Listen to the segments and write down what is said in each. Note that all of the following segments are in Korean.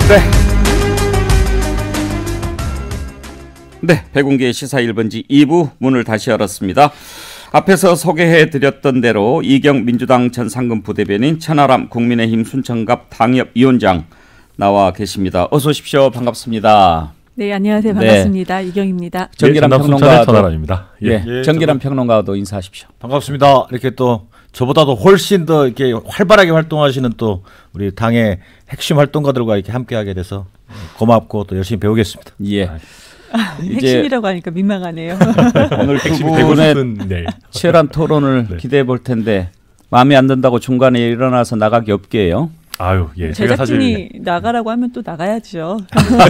네, 백운기의 시사 1번지 2부 문을 다시 열었습니다. 앞에서 소개해드렸던 대로 이경 민주당 전 상근부대변인, 천하람 국민의힘 순천갑 당협위원장 나와 계십니다. 어서 오십시오. 반갑습니다. 네, 안녕하세요. 반갑습니다. 네. 이경입니다. 정기란 평론가 천하람입니다. 정기란 평론가도 인사하십시오. 반갑습니다. 이렇게 또 저보다도 훨씬 더 이렇게 활발하게 활동하시는 또 우리 당의 핵심 활동가들과 이렇게 함께하게 돼서 고맙고 또 열심히 배우겠습니다. 예. 핵심이라고 하니까 민망하네요. 오늘 두 분의 치열한 토론을 기대해 볼 텐데 마음에 안 든다고 중간에 일어나서 나가기 없게 해요. 아유, 예. 제작진이 나가라고 하면 또 나가야죠.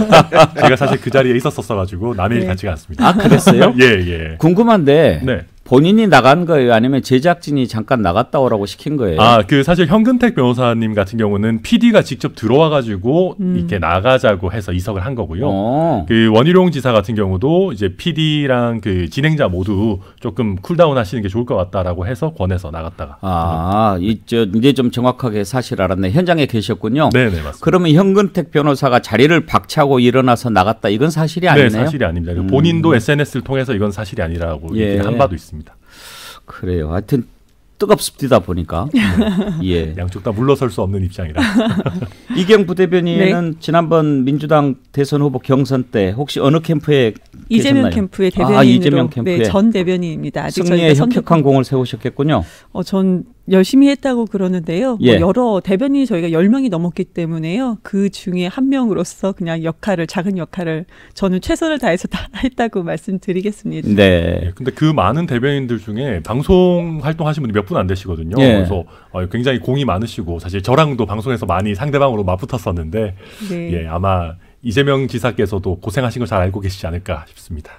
제가 사실 그 자리에 있었어가지고 남의 일 같지가 않습니다. 아, 그랬어요? 예. 궁금한데. 네. 본인이 나간 거예요? 아니면 제작진이 잠깐 나갔다 오라고 시킨 거예요? 사실 현근택 변호사님 같은 경우는 PD가 직접 들어와가지고 이렇게 나가자고 해서 이석을 한 거고요. 그 원희룡 지사 같은 경우도 이제 PD랑 그 진행자 모두 조금 쿨다운 하시는 게 좋을 것 같다라고 해서 권해서 나갔다가. 이제 좀 정확하게 사실 알았네. 현장에 계셨군요. 네네, 맞습니다. 그러면 현근택 변호사가 자리를 박차고 일어나서 나갔다. 이건 사실이 아니네요? 네, 사실이 아닙니다. 본인도 SNS를 통해서 이건 사실이 아니라고 얘기한 바도 있습니다. 그래요. 하여튼 뜨겁습니다 보니까. 예. 양쪽 다 물러설 수 없는 입장이라. 이경 부대변인은 지난번 민주당 대선 후보 경선 때 혹시 어느 캠프에 이재명 계셨나요? 캠프의 대변인으로. 이재명 캠프에. 네, 전 대변인입니다. 아직 승리에 혁혁한 공을 세우셨겠군요. 전 열심히 했다고 그러는데요. 여러 대변인이 저희가 10명이 넘었기 때문에요. 그 중에 한 명으로서 그냥 작은 역할을 저는 최선을 다해서 다 했다고 말씀드리겠습니다. 네. 근데 그 많은 대변인들 중에 방송 활동하신 분이 몇 분 안 되시거든요. 그래서 굉장히 공이 많으시고 사실 저랑도 방송에서 많이 상대방으로 맞붙었었는데 아마 이재명 지사께서도 고생하신 걸 잘 알고 계시지 않을까 싶습니다.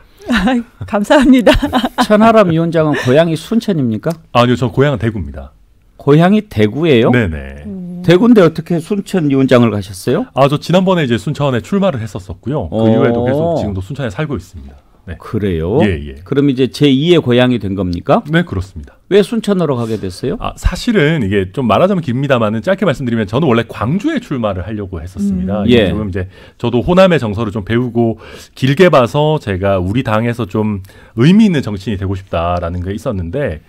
감사합니다. 천하람 위원장은 고향이 순천입니까? 아니요, 저 고향은 대구입니다. 고향이 대구예요? 네네. 대구인데 어떻게 순천 위원장을 가셨어요? 저 지난번에 이제 순천에 출마를 했었었고요. 그 이후에도 계속 지금도 순천에 살고 있습니다. 네. 그래요? 예. 그럼 이제 제2의 고향이 된 겁니까? 네, 그렇습니다. 왜 순천으로 가게 됐어요? 사실은 이게 좀 말하자면 깁니다만은 짧게 말씀드리면 저는 원래 광주에 출마를 하려고 했었습니다. 지금 이제 저도 호남의 정서를 좀 배우고 길게 봐서 제가 우리 당에서 좀 의미 있는 정치인이 되고 싶다라는 게 있었는데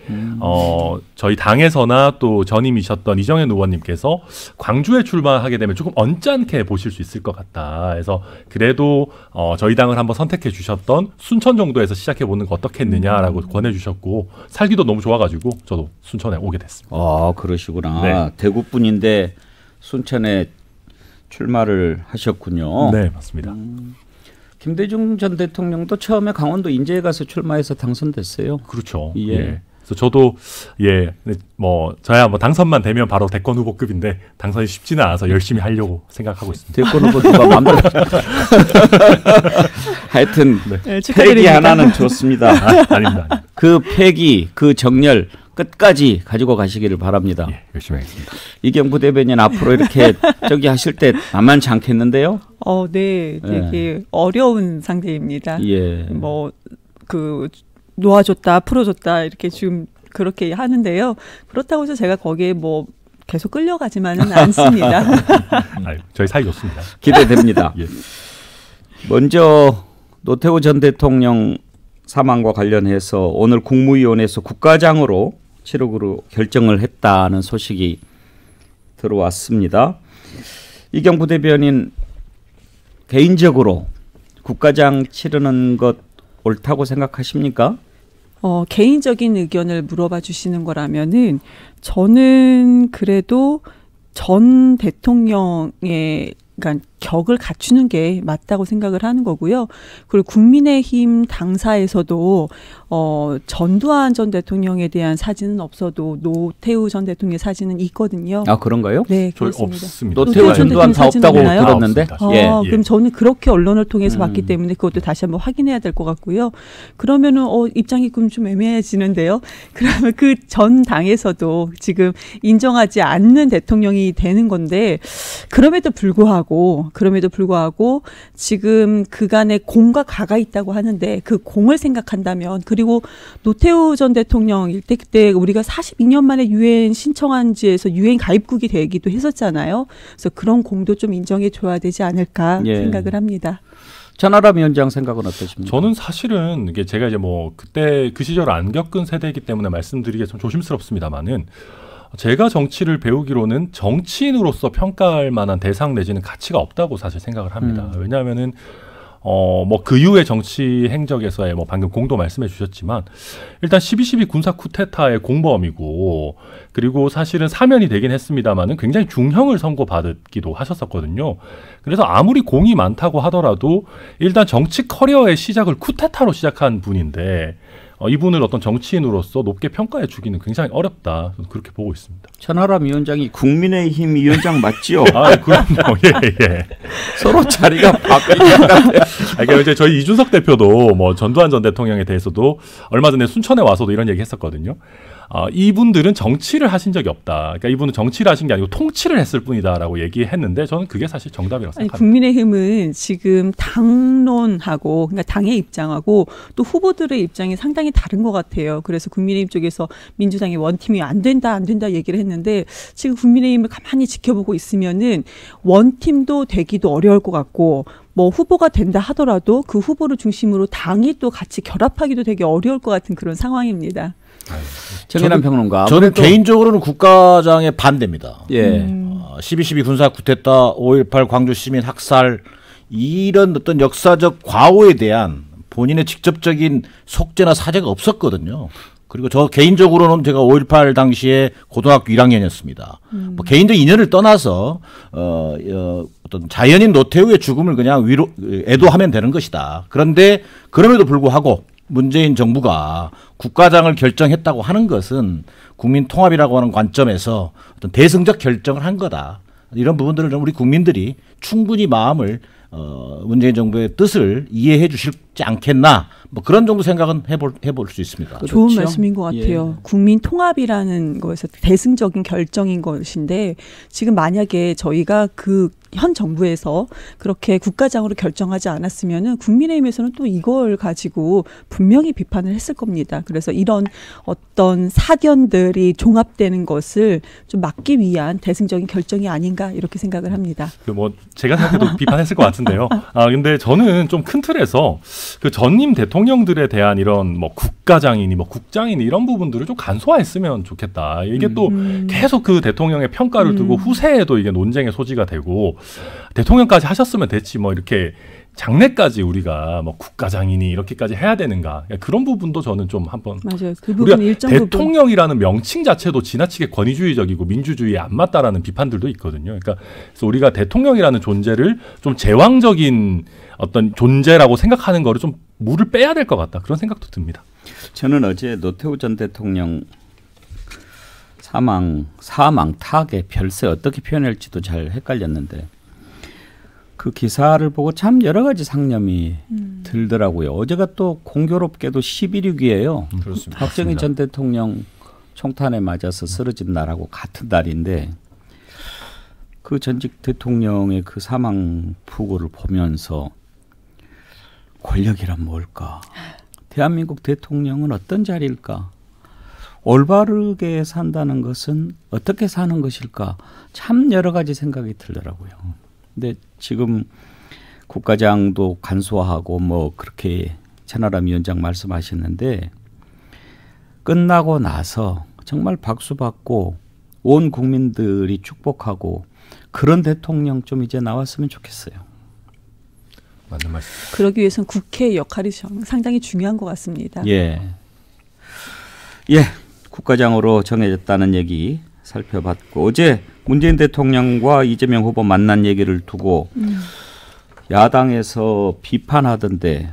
저희 당에서나 또 전임이셨던 이정현 의원님께서 광주에 출마하게 되면 조금 언짢게 보실 수 있을 것 같다. 그래서 그래도 저희 당을 한번 선택해 주셨던 순천 정도에서 시작해 보는 거 어떻겠느냐라고 권해 주셨고 살기도 너무 좋아가지고 저도 순천에 오게 됐습니다. 그러시구나. 네. 대구 분인데 순천에 출마를 하셨군요. 네, 맞습니다. 김대중 전 대통령도 처음에 강원도 인제에 가서 출마해서 당선됐어요. 그렇죠. 예. 그래서 저도 저야 당선만 되면 바로 대권 후보급인데 당선이 쉽지는 않아서 열심히 하려고 생각하고 있습니다. 대권 후보 누가 마음대로. 하여튼 패기 하나는 좋습니다. 아닙니다. 그 패기, 그 정열 끝까지 가지고 가시기를 바랍니다. 열심히 하겠습니다. 이경 부대변인 앞으로 이렇게 하실 때 만만치 않겠는데요? 네, 되게 어려운 상태입니다. 그 놓아줬다, 풀어줬다 이렇게 지금 그렇게 하는데요. 그렇다고 해서 제가 거기에 계속 끌려가지만은 않습니다. 저희 사이 좋습니다. 기대됩니다. 먼저 노태우 전 대통령 사망과 관련해서 오늘 국무위원회에서 국가장으로 치르기로 결정을 했다는 소식이 들어왔습니다. 이경 부대변인 개인적으로 국가장 치르는 것 옳다고 생각하십니까? 개인적인 의견을 물어봐 주시는 거라면은 저는 그래도 전 대통령의 격을 갖추는 게 맞다고 생각을 하는 거고요. 그리고 국민의힘 당사에서도 전두환 전 대통령에 대한 사진은 없어도 노태우 전 대통령의 사진은 있거든요. 아, 그런가요? 네, 그렇습니다. 없습니다. 노태우 전두환 다 없다고 들었는데. 그럼 저는 그렇게 언론을 통해서 봤기 때문에 그것도 다시 한번 확인해야 될 것 같고요. 그러면은 입장이 그럼 좀 애매해지는데요. 그러면 그 전 당에서도 지금 인정하지 않는 대통령이 되는 건데 그럼에도 불구하고 그럼에도 불구하고 지금 그간의 공과 가가 있다고 하는데 그 공을 생각한다면 그리고 노태우 전 대통령 일대 그때 우리가 42년 만에 유엔 신청한지에서 유엔 가입국이 되기도 했었잖아요. 그래서 그런 공도 좀 인정해 줘야 되지 않을까 생각을 합니다. 천하람 위원장 생각은 어떠십니까? 저는 사실은 이게 제가 이제 뭐 그때 그 시절 안 겪은 세대이기 때문에 말씀드리기 좀 조심스럽습니다만은 제가 정치를 배우기로는 정치인으로서 평가할 만한 대상 내지는 가치가 없다고 사실 생각을 합니다. 왜냐하면은 뭐 그 이후의 정치 행적에서의 뭐 방금 공도 말씀해 주셨지만 일단 12.12 군사 쿠데타의 공범이고 그리고 사실은 사면이 되긴 했습니다만은 굉장히 중형을 선고받기도 하셨었거든요. 그래서 아무리 공이 많다고 하더라도 일단 정치 커리어의 시작을 쿠데타로 시작한 분인데 이분을 어떤 정치인으로서 높게 평가해 주기는 굉장히 어렵다. 저는 그렇게 보고 있습니다. 천하람 위원장이 국민의힘 위원장 맞지요? 아, 그럼요. 예. 서로 자리가 바뀌는 것 같아요. 그러니까 이제 저희 이준석 대표도 뭐 전두환 전 대통령에 대해서도 얼마 전에 순천에 와서도 이런 얘기 했었거든요. 이분들은 정치를 하신 적이 없다. 그러니까 이분은 정치를 하신 게 아니고 통치를 했을 뿐이다라고 얘기했는데 저는 그게 사실 정답이라고 생각합니다. 국민의힘은 지금 당론하고 그러니까 당의 입장하고 또 후보들의 입장이 상당히 다른 것 같아요. 그래서 국민의힘 쪽에서 민주당의 원팀이 안 된다 얘기를 했는데 지금 국민의힘을 가만히 지켜보고 있으면은 원팀도 되기도 어려울 것 같고 뭐 후보가 된다 하더라도 그 후보를 중심으로 당이 또 같이 결합하기도 되게 어려울 것 같은 그런 상황입니다. 정의란 평론가. 저는 개인적으로는 국가장에 반대입니다. 예. 12.12 군사 쿠데타, 5.18 광주 시민 학살 이런 어떤 역사적 과오에 대한 본인의 직접적인 속죄나 사죄가 없었거든요. 그리고 저 개인적으로는 제가 5.18 당시에 고등학교 1학년이었습니다. 뭐 개인적 인연을 떠나서 어떤 자연인 노태우의 죽음을 그냥 애도하면 되는 것이다. 그런데 그럼에도 불구하고 문재인 정부가 국가장을 결정했다고 하는 것은 국민 통합이라고 하는 관점에서 어떤 대승적 결정을 한 거다. 이런 부분들을 우리 국민들이 충분히 마음을 문재인 정부의 뜻을 이해해 주시지 않겠나. 뭐 그런 정도 생각은 해볼 수 있습니다. 그렇죠? 좋은 말씀인 것 같아요. 예. 국민 통합이라는 것에서 대승적인 결정인 것인데 지금 만약에 저희가 그 현 정부에서 그렇게 국가장으로 결정하지 않았으면은 국민의힘에서는 또 이걸 가지고 분명히 비판을 했을 겁니다. 그래서 이런 어떤 사견들이 종합되는 것을 좀 막기 위한 대승적인 결정이 아닌가 이렇게 생각을 합니다. 뭐 제가 생각해도 비판했을 것 같은데요. 근데 저는 좀 큰 틀에서 그 전임 대통령들에 대한 이런 뭐 국가장이니 뭐 국장이니 이런 부분들을 좀 간소화했으면 좋겠다. 이게 또 계속 그 대통령의 평가를 두고 후세에도 이게 논쟁의 소지가 되고 대통령까지 하셨으면 됐지 뭐 이렇게 장래까지 우리가 뭐 국가장이니 이렇게까지 해야 되는가 그런 부분도 저는 좀 한번 맞아요. 그 부분 일정 대통령이라는 명칭 자체도 지나치게 권위주의적이고 민주주의에 안 맞다라는 비판들도 있거든요. 그러니까 그래서 우리가 대통령이라는 존재를 좀 제왕적인 어떤 존재라고 생각하는 거를 좀 물을 빼야 될 것 같다 그런 생각도 듭니다. 저는 어제 노태우 전 대통령 사망 타계 별세 어떻게 표현할지도 잘 헷갈렸는데 그 기사를 보고 참 여러 가지 상념이 들더라고요. 어제가 또 공교롭게도 11.6이에요. 그렇습니다. 박정희 전 대통령 총탄에 맞아서 쓰러진 날하고 같은 날인데 그 전직 대통령의 그 사망 부고를 보면서 권력이란 뭘까? 대한민국 대통령은 어떤 자리일까? 올바르게 산다는 것은 어떻게 사는 것일까? 참 여러 가지 생각이 들더라고요. 근데 지금 국가장도 간소화하고 뭐 그렇게 천하람 위원장 말씀하셨는데 끝나고 나서 정말 박수 받고 온 국민들이 축복하고 그런 대통령 좀 이제 나왔으면 좋겠어요. 맞는 말씀. 그러기 위해서는 국회의 역할이 상당히 중요한 것 같습니다. 예. 국가장으로 정해졌다는 얘기 살펴봤고 어제 문재인 대통령과 이재명 후보 만난 얘기를 두고 야당에서 비판하던데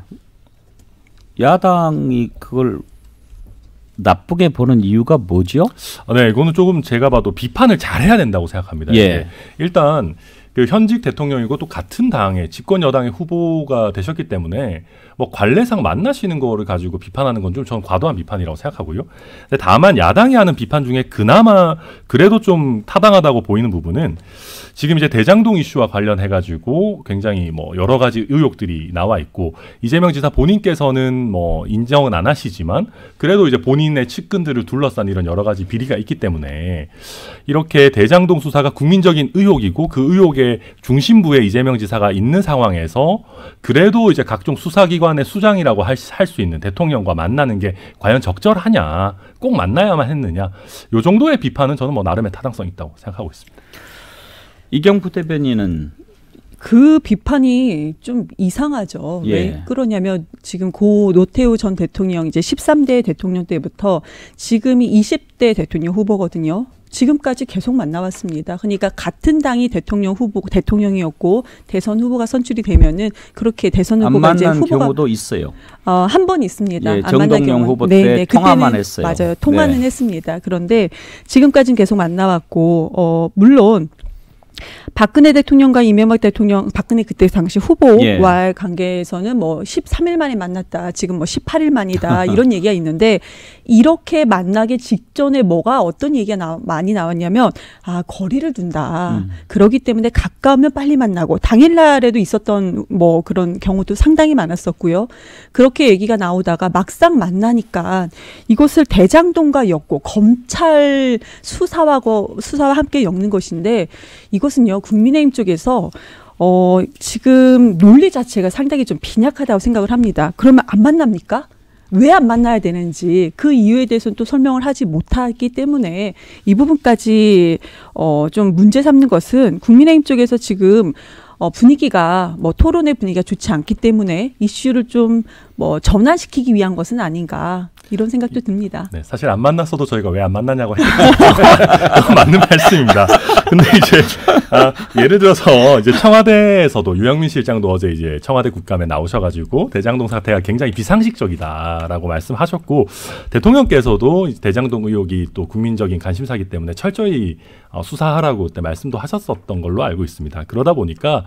야당이 그걸 나쁘게 보는 이유가 뭐죠? 네, 이거는 조금 제가 봐도 비판을 잘해야 된다고 생각합니다. 예. 일단 그 현직 대통령이고 또 같은 당의 집권 여당의 후보가 되셨기 때문에 뭐 관례상 만나시는 거를 가지고 비판하는 건 좀 저는 과도한 비판이라고 생각하고요. 근데 다만 야당이 하는 비판 중에 그나마 그래도 좀 타당하다고 보이는 부분은 지금 이제 대장동 이슈와 관련해 가지고 굉장히 뭐 여러 가지 의혹들이 나와 있고 이재명 지사 본인께서는 뭐 인정은 안 하시지만 그래도 이제 본인의 측근들을 둘러싼 이런 여러 가지 비리가 있기 때문에 이렇게 대장동 수사가 국민적인 의혹이고 그 의혹의 중심부에 이재명 지사가 있는 상황에서 그래도 이제 각종 수사기관의 수장이라고 할 수 있는 대통령과 만나는 게 과연 적절하냐, 꼭 만나야만 했느냐, 요 정도의 비판은 저는 뭐 나름의 타당성이 있다고 생각하고 있습니다. 이경 부대변인은 그 비판이 좀 이상하죠. 예. 왜 그러냐면 지금 고 노태우 전 대통령 이제 13대 대통령 때부터 지금이 20대 대통령 후보거든요. 지금까지 계속 만나왔습니다. 그러니까 같은 당이 대통령이었고 대선 후보가 선출이 되면은 그렇게 대선 후보가 안 이제 만난 후보가 경우도 있어요. 한 번 있습니다. 예, 정동영 후보 때 통화만 했어요. 맞아요. 통화는 네. 했습니다. 그런데 지금까지는 계속 만나왔고 물론 박근혜 대통령과 이명박 대통령, 박근혜 그때 당시 후보와의 관계에서는 뭐 13일 만에 만났다, 지금 뭐 18일 만이다 이런 얘기가 있는데 이렇게 만나기 직전에 뭐가 어떤 얘기가 많이 나왔냐면 거리를 둔다. 그러기 때문에 가까우면 빨리 만나고 당일날에도 있었던 뭐 그런 경우도 상당히 많았었고요. 그렇게 얘기가 나오다가 막상 만나니까 이것을 대장동과 엮고 검찰 수사와 함께 엮는 것인데 이것은요 국민의힘 쪽에서 지금 논리 자체가 상당히 좀 빈약하다고 생각을 합니다. 그러면 안 만납니까? 왜 안 만나야 되는지 그 이유에 대해서는 또 설명을 하지 못하기 때문에 이 부분까지 좀 문제 삼는 것은 국민의힘 쪽에서 지금 분위기가 뭐 토론의 분위기가 좋지 않기 때문에 이슈를 좀 뭐 전환시키기 위한 것은 아닌가 이런 생각도 듭니다. 네, 사실 안 만났어도 저희가 왜 안 만나냐고 했는데 맞는 말씀입니다. 근데 이제 예를 들어서 이제 청와대에서도 유영민 실장도 어제 이제 청와대 국감에 나오셔가지고 대장동 사태가 굉장히 비상식적이다라고 말씀하셨고 대통령께서도 대장동 의혹이 또 국민적인 관심사이기 때문에 철저히 수사하라고 그때 말씀도 하셨었던 걸로 알고 있습니다. 그러다 보니까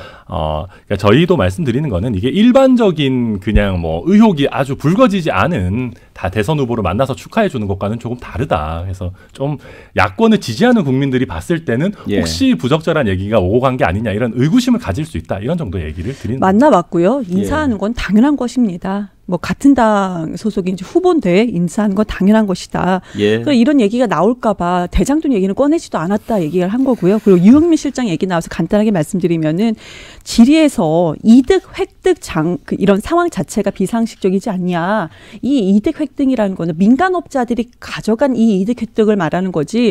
그러니까 저희도 말씀드리는 거는 이게 일반적인 그냥 뭐 의혹이 아주 불거지지 않은 다 대선 후보를 만나서 축하해 주는 것과는 조금 다르다. 그래서 좀 야권을 지지하는 국민들이 봤을 때는 혹시 부적절한 얘기가 오고 간 게 아니냐 이런 의구심을 가질 수 있다. 이런 정도의 얘기를 드리는 만나봤고요. 인사하는 건 당연한 것입니다. 뭐 같은 당 소속인 이제 후보인데 인사하는 건 당연한 것이다. 그래서 이런 얘기가 나올까봐 대장동 얘기는 꺼내지도 않았다 얘기를 한 거고요. 그리고 유영민 실장 얘기 나와서 간단하게 말씀드리면은 질의에서 이득 획득 이런 상황 자체가 비상식적이지 않냐. 이 이득 획득이라는 거는 민간업자들이 가져간 이 이득 획득을 말하는 거지.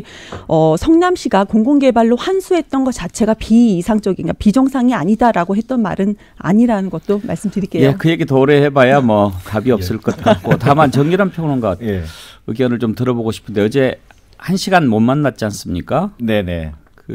성남시가 공공개발로 환수했던 것 자체가 비이상적인, 비정상이 아니다라고 했던 말은 아니라는 것도 말씀드릴게요. 예, 그 얘기 더 오래 해봐야 뭐 답이 없을 것 같고 다만 정유람 평론가 의견을 좀 들어보고 싶은데 어제 1시간 못 만났지 않습니까? 네네.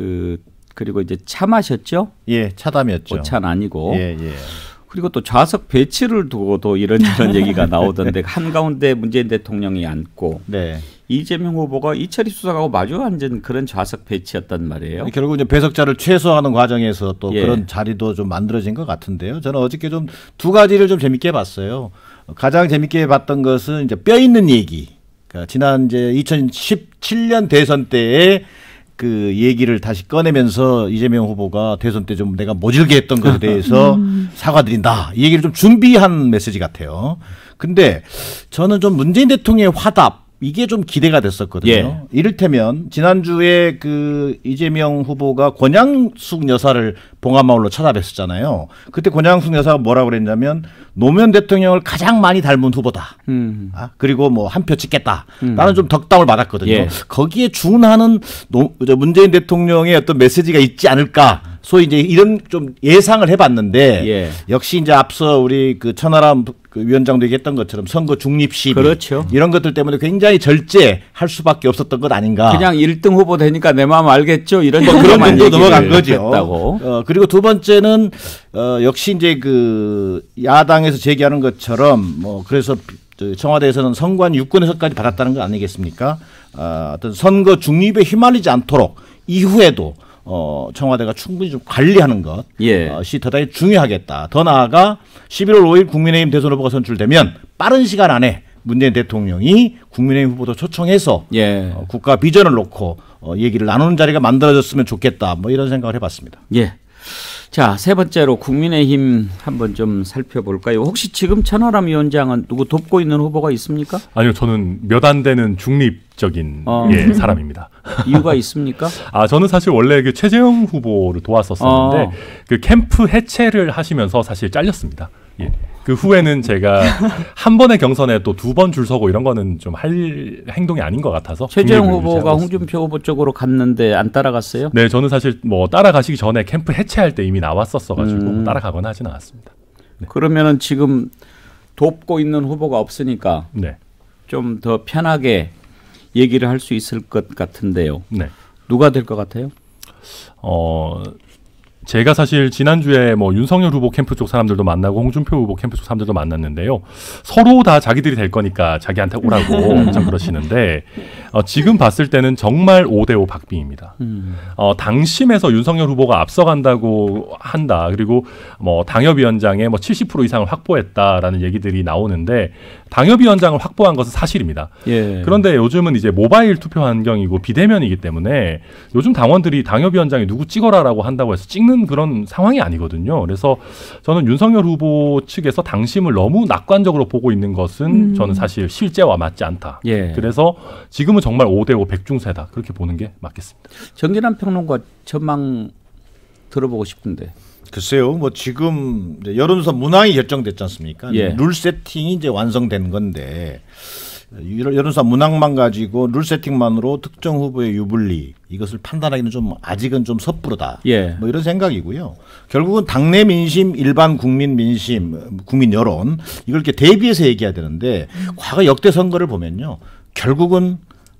그리고 이제 차 마셨죠? 예, 차담이었죠. 오차는 아니고. 예. 그리고 또 좌석 배치를 두고도 이런저런 얘기가 나오던데 한가운데 문재인 대통령이 앉고 이재명 후보가 이철희 수석하고 마주 앉은 그런 좌석 배치였단 말이에요. 결국 이제 배석자를 최소화하는 과정에서 또 그런 자리도 좀 만들어진 것 같은데요. 저는 어저께 좀 두 가지를 좀 재밌게 봤어요. 가장 재밌게 봤던 것은 이제 뼈 있는 얘기. 그러니까 지난 이제 2017년 대선 때에 그 얘기를 다시 꺼내면서 이재명 후보가 대선 때 좀 내가 모질게 했던 것에 대해서 사과드린다. 이 얘기를 좀 준비한 메시지 같아요. 근데 저는 좀 문재인 대통령의 화답 이게 좀 기대가 됐었거든요. 이를테면 지난주에 그 이재명 후보가 권양숙 여사를 봉화마을로 찾아뵀었잖아요. 그때 권양숙 여사가 뭐라고 그랬냐면 노무현 대통령을 가장 많이 닮은 후보다. 그리고 뭐 한 표 찍겠다. 나는 좀 덕담을 받았거든요. 거기에 준하는 문재인 대통령의 어떤 메시지가 있지 않을까. 소위 이제 이런 좀 예상을 해봤는데 역시 이제 앞서 우리 그 천하람 그 위원장도 얘기했던 것처럼 선거 중립 시비 이런 것들 때문에 굉장히 절제할 수밖에 없었던 것 아닌가. 그냥 1등 후보 되니까 내 마음 알겠죠. 이런 그런 정도 넘어간 거죠. 그리고 두 번째는 역시 이제 그 야당에서 제기하는 것처럼 뭐 그래서 청와대에서는 선관 유권에서까지 받았다는 거 아니겠습니까? 어떤 선거 중립에 휘말리지 않도록 이후에도 청와대가 충분히 좀 관리하는 것이 예. 대단히 중요하겠다. 더 나아가 11월 5일 국민의힘 대선 후보가 선출되면 빠른 시간 안에 문재인 대통령이 국민의힘 후보도 초청해서 예. 국가 비전을 놓고 얘기를 나누는 자리가 만들어졌으면 좋겠다. 뭐 이런 생각을 해봤습니다. 예. 자, 세 번째로 국민의힘 한번 좀 살펴볼까요? 혹시 지금 천하람 위원장은 누구 돕고 있는 후보가 있습니까? 아니요, 저는 몇 안 되는 중립적인 사람입니다. 이유가 있습니까? 저는 사실 원래 그 최재형 후보를 도왔었었는데 그 캠프 해체를 하시면서 사실 잘렸습니다. 예. 그 후에는 제가 한 번의 경선에 또 2번 줄 서고 이런 거는 좀 할 행동이 아닌 것 같아서 최재형 후보가 홍준표 후보 쪽으로 갔는데 안 따라갔어요? 네, 저는 사실 뭐 따라가시기 전에 캠프 해체할 때 이미 나왔었어가지고 따라가거나 하지는 않았습니다. 네. 그러면은 지금 돕고 있는 후보가 없으니까 네. 좀 더 편하게 얘기를 할 수 있을 것 같은데요. 네. 누가 될 것 같아요? 제가 사실 지난주에 뭐 윤석열 후보 캠프 쪽 사람들도 만나고 홍준표 후보 캠프 쪽 사람들도 만났는데요. 서로 다 자기들이 될 거니까 자기한테 오라고 엄청 그러시는데 지금 봤을 때는 정말 5대5 박빙입니다. 당심에서 윤석열 후보가 앞서간다고 한다. 그리고 뭐 당협위원장의 뭐 70% 이상을 확보했다라는 얘기들이 나오는데 당협위원장을 확보한 것은 사실입니다. 예. 그런데 요즘은 이제 모바일 투표 환경이고 비대면이기 때문에 요즘 당원들이 당협위원장이 누구 찍어라라고 한다고 해서 찍는 그런 상황이 아니거든요. 그래서 저는 윤석열 후보 측에서 당심을 너무 낙관적으로 보고 있는 것은 저는 사실 실제와 맞지 않다. 예. 그래서 지금은 정말 5대5 백중세다. 그렇게 보는 게 맞겠습니다. 정진환 평론가 전망 들어보고 싶은데. 글쎄요, 뭐 지금 이제 여론조사 문항이 결정됐지 않습니까? 예. 룰 세팅이 이제 완성된 건데 여론조사 문항만 가지고 룰 세팅만으로 특정 후보의 유불리 이것을 판단하기는 좀 아직은 좀 섣부르다. 예. 뭐 이런 생각이고요. 결국은 당내 민심, 일반 국민 민심, 국민 여론 이걸 이렇게 대비해서 얘기해야 되는데 과거 역대 선거를 보면요, 결국은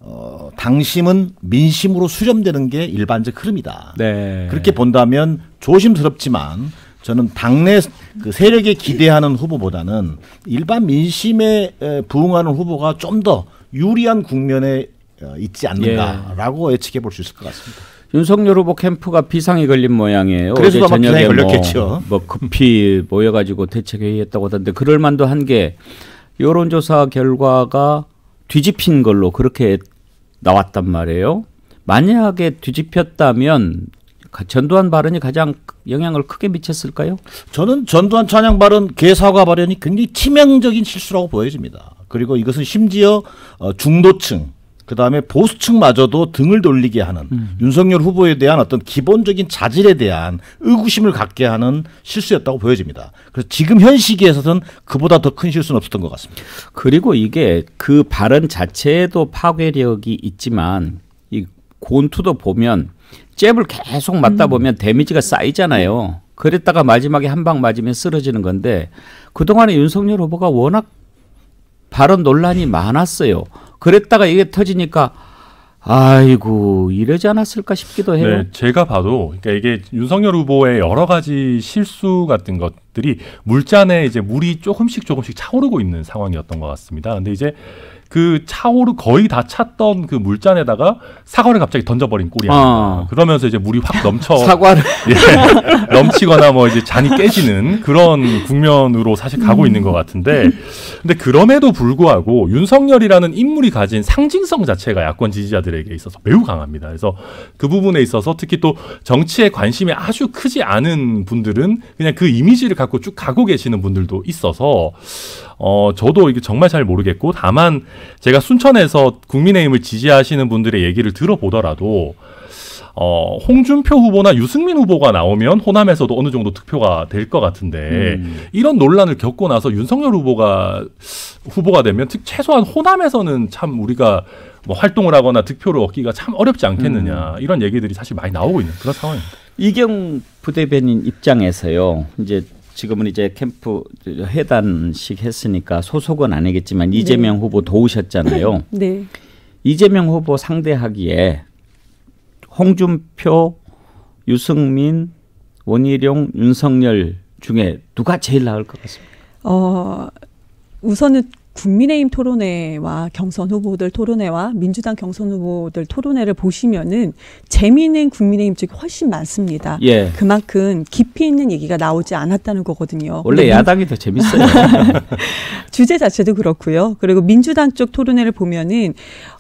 당심은 민심으로 수렴되는 게 일반적 흐름이다. 네. 그렇게 본다면 조심스럽지만 저는 당내 그 세력에 기대하는 후보보다는 일반 민심에 부응하는 후보가 좀 더 유리한 국면에 있지 않는가라고 예측해 볼 수 있을 것 같습니다. 윤석열 후보 캠프가 비상이 걸린 모양이에요. 그래서 어제 저녁에 비상이 걸렸겠죠. 뭐 급히 모여가지고 대책회의했다고 하던데 그럴 만도 한 게 여론조사 결과가 뒤집힌 걸로 그렇게 나왔단 말이에요. 만약에 뒤집혔다면 전두환 발언이 가장 영향을 크게 미쳤을까요? 저는 전두환 찬양 발언, 개사과 발언이 굉장히 치명적인 실수라고 보여집니다. 그리고 이것은 심지어 중도층, 그다음에 보수층마저도 등을 돌리게 하는 윤석열 후보에 대한 어떤 기본적인 자질에 대한 의구심을 갖게 하는 실수였다고 보여집니다. 그래서 지금 현 시기에서는 그보다 더 큰 실수는 없었던 것 같습니다. 그리고 이게 그 발언 자체에도 파괴력이 있지만 이 권투도 보면 잽을 계속 맞다 보면 데미지가 쌓이잖아요. 그랬다가 마지막에 한 방 맞으면 쓰러지는 건데 그동안에 윤석열 후보가 워낙 발언 논란이 많았어요. 그랬다가 이게 터지니까 아이고 이러지 않았을까 싶기도 해요. 네, 제가 봐도 그러니까 이게 윤석열 후보의 여러 가지 실수 같은 것들이 물잔에 이제 물이 조금씩 차오르고 있는 상황이었던 것 같습니다. 근데 이제 그 거의 다 찼던 그 물잔에다가 사과를 갑자기 던져버린 꼴이 아닙니다. 그러면서 이제 물이 확 넘쳐 사과를 넘치거나 뭐 이제 잔이 깨지는 그런 국면으로 사실 가고 있는 것 같은데, 근데 그럼에도 불구하고 윤석열이라는 인물이 가진 상징성 자체가 야권 지지자들에게 있어서 매우 강합니다. 그래서 그 부분에 있어서 특히 또 정치에 관심이 아주 크지 않은 분들은 그냥 그 이미지를 갖고 쭉 가고 계시는 분들도 있어서 저도 이게 정말 잘 모르겠고, 다만 제가 순천에서 국민의힘을 지지하시는 분들의 얘기를 들어보더라도 홍준표 후보나 유승민 후보가 나오면 호남에서도 어느 정도 득표가 될 것 같은데 이런 논란을 겪고 나서 윤석열 후보가 되면 최소한 호남에서는 참 우리가 뭐 활동을 하거나 득표를 얻기가 참 어렵지 않겠느냐, 이런 얘기들이 사실 많이 나오고 있는 그런 상황입니다. 이경 부대변인 입장에서요. 지금은 이제 캠프 회단식 했으니까 소속은 아니겠지만 이재명 후보 도우셨잖아요. 네. 이재명 후보 상대하기에 홍준표, 유승민, 원희룡, 윤석열 중에 누가 제일 나을 것 같습니까? 우선은 국민의힘 토론회와 경선 후보들 토론회와 민주당 경선 후보들 토론회를 보시면은 재미있는 국민의힘 쪽이 훨씬 많습니다. 예. 그만큼 깊이 있는 얘기가 나오지 않았다는 거거든요. 원래 야당이 더 재밌어요. 주제 자체도 그렇고요. 그리고 민주당 쪽 토론회를 보면은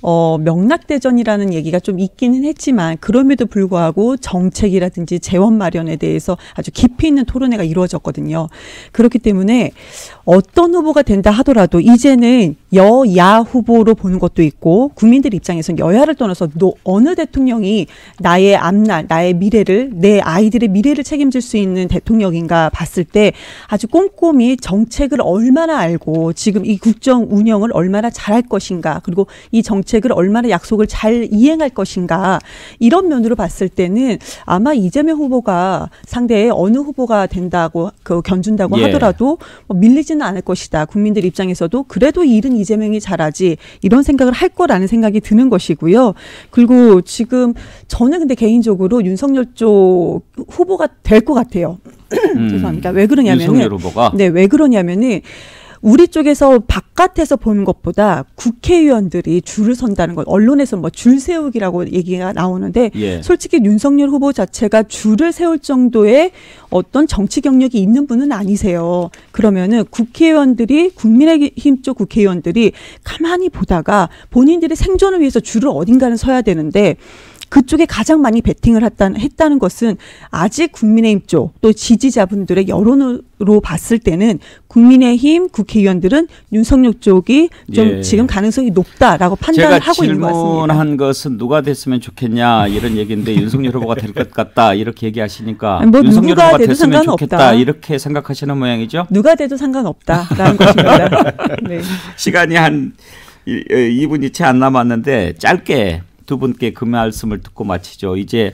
명락대전이라는 얘기가 좀 있기는 했지만 그럼에도 불구하고 정책이라든지 재원 마련에 대해서 아주 깊이 있는 토론회가 이루어졌거든요. 그렇기 때문에 어떤 후보가 된다 하더라도 이제는 여야 후보로 보는 것도 있고 국민들 입장에서는 여야를 떠나서 어느 대통령이 나의 앞날, 나의 미래를, 내 아이들의 미래를 책임질 수 있는 대통령인가 봤을 때 아주 꼼꼼히 정책을 얼마나 알고 지금 이 국정 운영을 얼마나 잘할 것인가 그리고 이 정책을 얼마나 약속을 잘 이행할 것인가 이런 면으로 봤을 때는 아마 이재명 후보가 상대에 어느 후보가 된다고 견준다고 예. 하더라도 밀리지는 않을 것이다. 국민들 입장에서도 그래도 일은 이재명이 잘하지 이런 생각을 할 거라는 생각이 드는 것이고요. 그리고 지금 저는 근데 개인적으로 윤석열 쪽 후보가 될 것 같아요. 죄송합니다. 왜 그러냐면은 윤석열 후보가 네, 왜 그러냐면은 우리 쪽에서 바깥에서 보는 것보다 국회의원들이 줄을 선다는 것, 언론에서 뭐 줄 세우기라고 얘기가 나오는데 예. 솔직히 윤석열 후보 자체가 줄을 세울 정도의 어떤 정치 경력이 있는 분은 아니세요. 그러면은 국회의원들이 국민의힘 쪽 국회의원들이 가만히 보다가 본인들의 생존을 위해서 줄을 어딘가는 서야 되는데 그쪽에 가장 많이 베팅을 했다는 것은 아직 국민의힘 쪽 또 지지자분들의 여론으로 봤을 때는 국민의힘 국회의원들은 윤석열 쪽이 좀 예. 지금 가능성이 높다라고 판단을 하고 있는 것 같습니다. 제가 질문한 것은 누가 됐으면 좋겠냐 이런 얘기인데 윤석열 후보가 될 것 같다 이렇게 얘기하시니까 뭐 윤석열 누가 후보가 돼도 됐으면 상관없다. 좋겠다 이렇게 생각하시는 모양이죠? 누가 돼도 상관없다라는 것입니다. 네. 시간이 한 2분이 채 안 남았는데 짧게 두 분께 그 말씀을 듣고 마치죠. 이제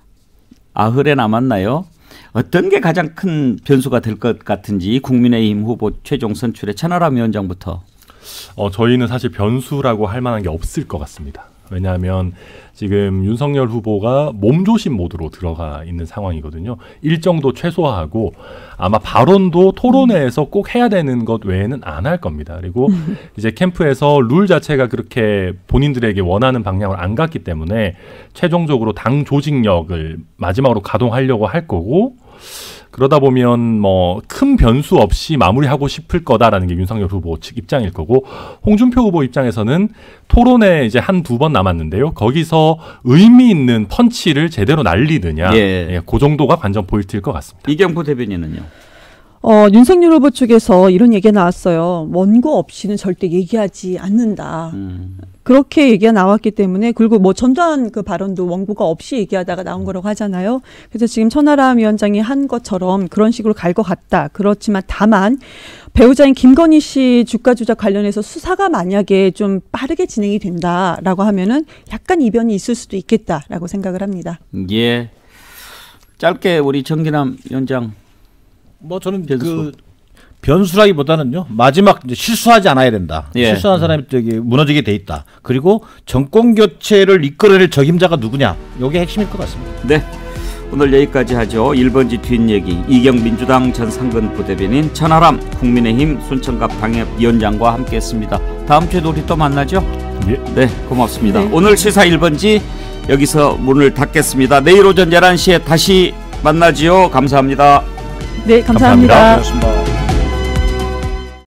아흘에 남았나요? 어떤 게 가장 큰 변수가 될 것 같은지 국민의힘 후보 최종 선출의 천하람 위원장부터. 저희는 사실 변수라고 할 만한 게 없을 것 같습니다. 왜냐하면 지금 윤석열 후보가 몸조심 모드로 들어가 있는 상황이거든요. 일정도 최소화하고 아마 발언도 토론회에서 꼭 해야 되는 것 외에는 안 할 겁니다. 그리고 이제 캠프에서 룰 자체가 그렇게 본인들에게 원하는 방향을 안 갔기 때문에 최종적으로 당 조직력을 마지막으로 가동하려고 할 거고 그러다 보면 뭐 큰 변수 없이 마무리하고 싶을 거다라는 게 윤석열 후보 측 입장일 거고 홍준표 후보 입장에서는 토론회 이제 한두 번 남았는데요. 거기서 의미 있는 펀치를 제대로 날리느냐 예. 그 정도가 관전 포인트일 것 같습니다. 이경포 대변인은요? 윤석열 후보 쪽에서 이런 얘기가 나왔어요. 원고 없이는 절대 얘기하지 않는다. 그렇게 얘기가 나왔기 때문에 그리고 뭐 전두환 그 발언도 원고가 없이 얘기하다가 나온 거라고 하잖아요. 그래서 지금 천하람 위원장이 한 것처럼 그런 식으로 갈 것 같다. 그렇지만 다만 배우자인 김건희 씨 주가 조작 관련해서 수사가 만약에 좀 빠르게 진행이 된다라고 하면은 약간 이변이 있을 수도 있겠다라고 생각을 합니다. 예. 짧게 우리 정기남 위원장. 뭐 저는 그 변수라기보다는요 마지막 이제 실수하지 않아야 된다. 예. 실수한 사람이 저기 무너지게 돼 있다. 그리고 정권 교체를 이끌어낼 적임자가 누구냐? 이게 핵심일 것 같습니다. 네. 오늘 여기까지 하죠. 1번지 뒷얘기 이경 민주당 전 상근 부대변인 천하람 국민의힘 순천갑 당협위원장과 함께했습니다. 다음 주에도 우리 또 만나죠? 예. 네, 고맙습니다. 네. 오늘 시사 1번지 여기서 문을 닫겠습니다. 내일 오전 11시에 다시 만나지요. 감사합니다. 네, 감사합니다. 감사합니다. 고맙습니다.